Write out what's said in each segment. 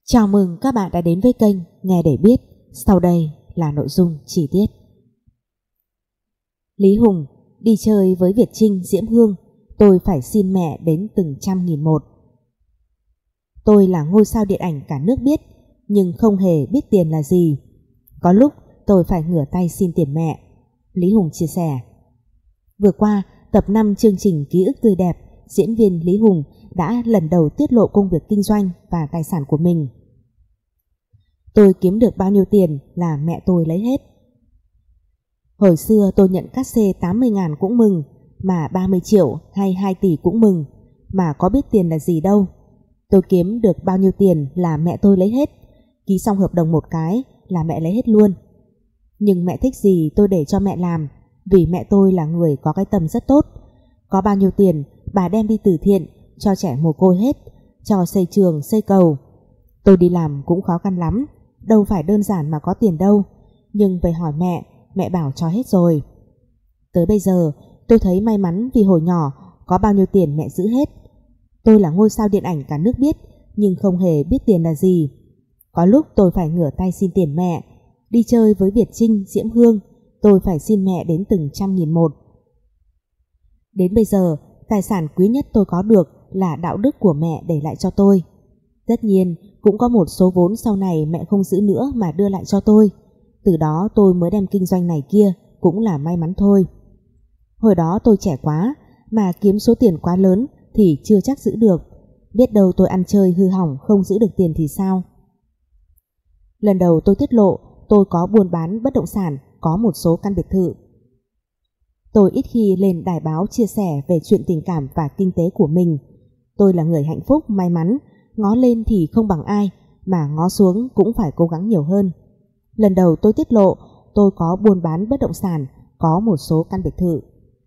Chào mừng các bạn đã đến với kênh Nghe để biết. Sau đây là nội dung chi tiết. Lý Hùng đi chơi với Việt Trinh, Diễm Hương, tôi phải xin mẹ đến từng 100.000 một. Tôi là ngôi sao điện ảnh cả nước biết, nhưng không hề biết tiền là gì. Có lúc tôi phải ngửa tay xin tiền mẹ. Lý Hùng chia sẻ. Vừa qua, tập 5 chương trình Ký ức tươi đẹp, diễn viên Lý Hùng đã lần đầu tiết lộ công việc kinh doanh và tài sản của mình. Tôi kiếm được bao nhiêu tiền là mẹ tôi lấy hết. Hồi xưa tôi nhận cát xê 80.000 cũng mừng, mà 30 triệu hay 2 tỷ cũng mừng, mà có biết tiền là gì đâu. Tôi kiếm được bao nhiêu tiền là mẹ tôi lấy hết, ký xong hợp đồng một cái là mẹ lấy hết luôn. Nhưng mẹ thích gì tôi để cho mẹ làm, vì mẹ tôi là người có cái tâm rất tốt. Có bao nhiêu tiền bà đem đi từ thiện, cho trẻ mồ côi hết, cho xây trường, xây cầu. Tôi đi làm cũng khó khăn lắm, đâu phải đơn giản mà có tiền đâu. Nhưng về hỏi mẹ, mẹ bảo cho hết rồi. Tới bây giờ tôi thấy may mắn vì hồi nhỏ có bao nhiêu tiền mẹ giữ hết. Tôi là ngôi sao điện ảnh cả nước biết, nhưng không hề biết tiền là gì. Có lúc tôi phải ngửa tay xin tiền mẹ. Đi chơi với Việt Trinh, Diễm Hương, tôi phải xin mẹ đến từng 100.000 một. Đến bây giờ, tài sản quý nhất tôi có được là đạo đức của mẹ để lại cho tôi. Tất nhiên cũng có một số vốn sau này mẹ không giữ nữa mà đưa lại cho tôi. Từ đó tôi mới đem kinh doanh này kia, cũng là may mắn thôi. Hồi đó tôi trẻ quá, mà kiếm số tiền quá lớn thì chưa chắc giữ được. Biết đâu tôi ăn chơi hư hỏng không giữ được tiền thì sao. Lần đầu tôi tiết lộ tôi có buôn bán bất động sản, có một số căn biệt thự. Tôi ít khi lên đài báo chia sẻ về chuyện tình cảm và kinh tế của mình. Tôi là người hạnh phúc, may mắn, ngó lên thì không bằng ai, mà ngó xuống cũng phải cố gắng nhiều hơn. Lần đầu tôi tiết lộ tôi có buôn bán bất động sản, có một số căn biệt thự.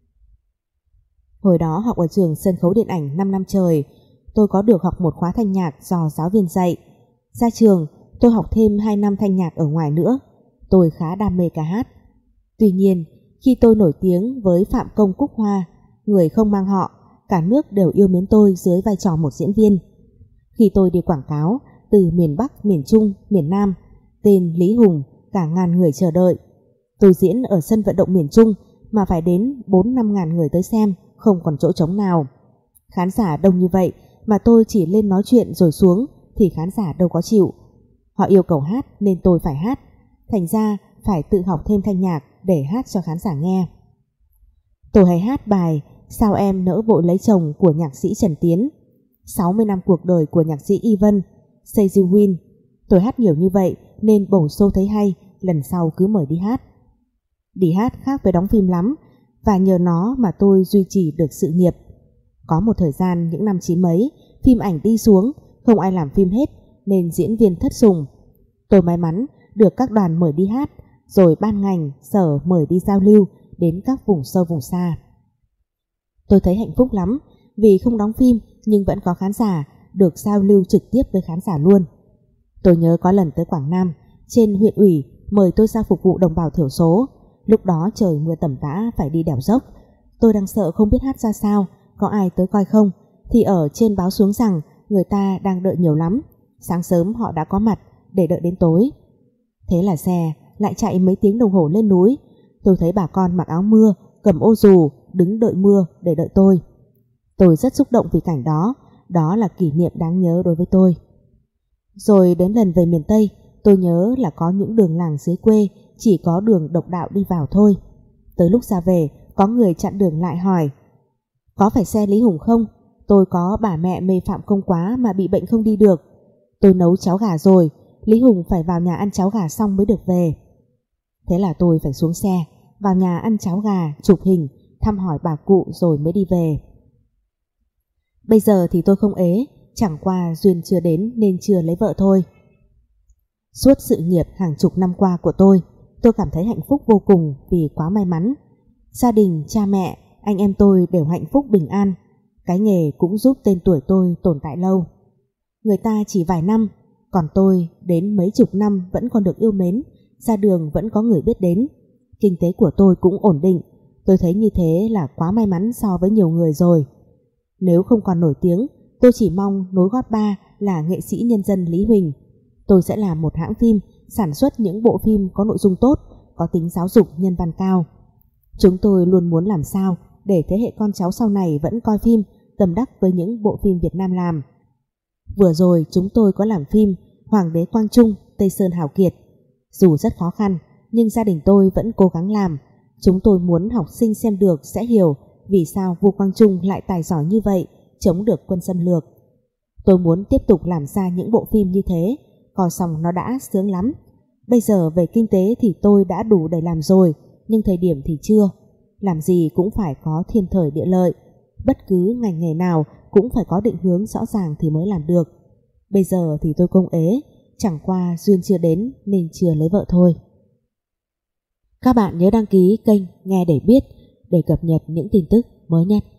Hồi đó học ở trường sân khấu điện ảnh 5 năm trời, tôi có được học một khóa thanh nhạc do giáo viên dạy. Ra trường, tôi học thêm 2 năm thanh nhạc ở ngoài nữa. Tôi khá đam mê ca hát. Tuy nhiên, khi tôi nổi tiếng với Phạm Công Cúc Hoa, người không mang họ, cả nước đều yêu mến tôi dưới vai trò một diễn viên. Khi tôi đi quảng cáo từ miền Bắc, miền Trung, miền Nam, tên Lý Hùng, cả ngàn người chờ đợi. Tôi diễn ở sân vận động miền Trung mà phải đến 4-5 ngàn người tới xem, không còn chỗ trống nào. Khán giả đông như vậy mà tôi chỉ lên nói chuyện rồi xuống thì khán giả đâu có chịu. Họ yêu cầu hát nên tôi phải hát, thành ra phải tự học thêm thanh nhạc để hát cho khán giả nghe. Tôi hay hát bài Sao em nỡ vội lấy chồng của nhạc sĩ Trần Tiến, 60 năm cuộc đời của nhạc sĩ Y Vân, Say You Win. Tôi hát nhiều như vậy nên bổ sô thấy hay, lần sau cứ mời đi hát. Đi hát khác với đóng phim lắm, và nhờ nó mà tôi duy trì được sự nghiệp. Có một thời gian những năm 90 mấy, phim ảnh đi xuống, không ai làm phim hết nên diễn viên thất sùng. Tôi may mắn được các đoàn mời đi hát, rồi ban ngành, sở mời đi giao lưu đến các vùng sâu vùng xa. Tôi thấy hạnh phúc lắm, vì không đóng phim nhưng vẫn có khán giả, được giao lưu trực tiếp với khán giả luôn. Tôi nhớ có lần tới Quảng Nam, trên huyện ủy mời tôi ra phục vụ đồng bào thiểu số. Lúc đó trời mưa tầm tã, phải đi đèo dốc. Tôi đang sợ không biết hát ra sao, có ai tới coi không, thì ở trên báo xuống rằng người ta đang đợi nhiều lắm. Sáng sớm họ đã có mặt để đợi đến tối. Thế là xe lại chạy mấy tiếng đồng hồ lên núi. Tôi thấy bà con mặc áo mưa, cầm ô dù, đứng đợi mưa để đợi tôi. Tôi rất xúc động vì cảnh đó. Đó là kỷ niệm đáng nhớ đối với tôi. Rồi đến lần về miền Tây, tôi nhớ là có những đường làng dưới quê chỉ có đường độc đạo đi vào thôi. Tới lúc ra về, có người chặn đường lại hỏi: có phải xe Lý Hùng không? Tôi có bà mẹ mê Phạm Công quá mà bị bệnh không đi được. Tôi nấu cháo gà rồi, Lý Hùng phải vào nhà ăn cháo gà xong mới được về. Thế là tôi phải xuống xe, vào nhà ăn cháo gà, chụp hình, thăm hỏi bà cụ rồi mới đi về. Bây giờ thì tôi không ế, chẳng qua duyên chưa đến nên chưa lấy vợ thôi. Suốt sự nghiệp hàng chục năm qua của tôi cảm thấy hạnh phúc vô cùng vì quá may mắn. Gia đình, cha mẹ, anh em tôi đều hạnh phúc bình an. Cái nghề cũng giúp tên tuổi tôi tồn tại lâu. Người ta chỉ vài năm, còn tôi đến mấy chục năm vẫn còn được yêu mến, ra đường vẫn có người biết đến. Kinh tế của tôi cũng ổn định. Tôi thấy như thế là quá may mắn so với nhiều người rồi. Nếu không còn nổi tiếng, tôi chỉ mong nối gót ba là nghệ sĩ nhân dân Lý Huỳnh, Tôi sẽ làm một hãng phim sản xuất những bộ phim có nội dung tốt, có tính giáo dục nhân văn cao. Chúng tôi luôn muốn làm sao để thế hệ con cháu sau này vẫn coi phim tâm đắc với những bộ phim Việt Nam làm. Vừa rồi chúng tôi có làm phim Hoàng đế Quang Trung, Tây Sơn Hào Kiệt. Dù rất khó khăn nhưng gia đình tôi vẫn cố gắng làm. Chúng tôi muốn học sinh xem được sẽ hiểu vì sao vua Quang Trung lại tài giỏi như vậy, chống được quân xâm lược. Tôi muốn tiếp tục làm ra những bộ phim như thế, coi xong nó đã sướng lắm. Bây giờ về kinh tế thì tôi đã đủ để làm rồi, nhưng thời điểm thì chưa. Làm gì cũng phải có thiên thời địa lợi, bất cứ ngành nghề nào cũng phải có định hướng rõ ràng thì mới làm được. Bây giờ thì tôi công ế, chẳng qua duyên chưa đến nên chưa lấy vợ thôi. Các bạn nhớ đăng ký kênh Nghe để biết để cập nhật những tin tức mới nhất.